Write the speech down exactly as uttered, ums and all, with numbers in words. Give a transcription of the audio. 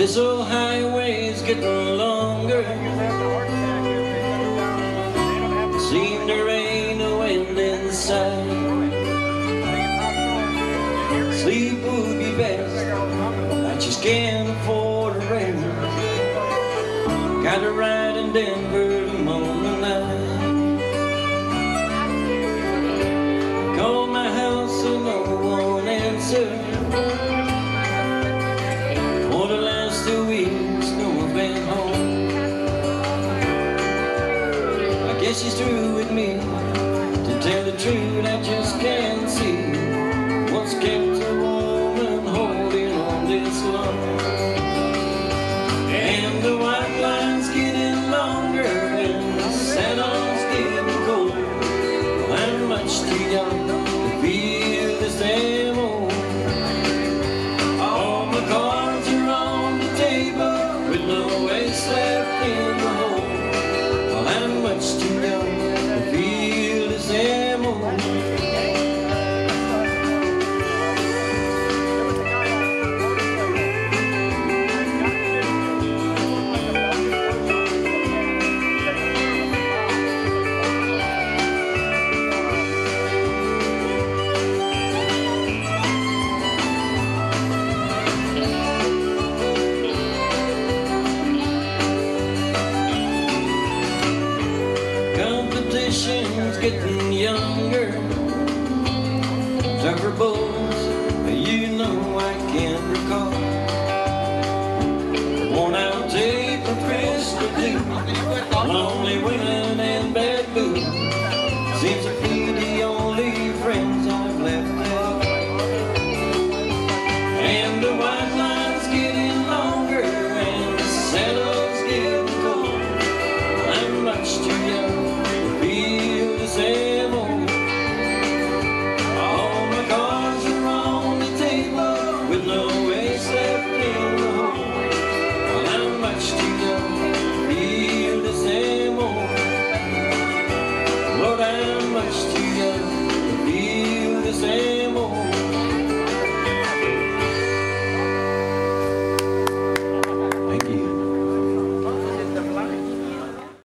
This old highway's getting longer. Seems there ain't no end in sight. Sleep would be best, I just can't afford a rain. Got to ride in Denver tomorrow night. Called my house and no one answered. For the last two weeks, no one's been home. I guess she's through with me. To tell the truth, I just can't see what's kept a woman holding on this long. And the white line's getting longer, and the saddle's getting cold. Well, I'm much too young to feel this damn old. All my cards are on the table with no ace left in the hole. Well, I'm much too young to feel this damn old. Competition's getting younger, tougher bulls, you know I can't recall. Worn out tape of crystal blue, lonely women and bad booze. Seems to be the only friends I've left out. And the white line's getting longer, and the saddle's getting cold. I'm much too young to feel the same old. All my cards are on the table with no ace left in the hole. Well, I'm much too young to feel the same old. Lord, I'm much too young to feel the same old.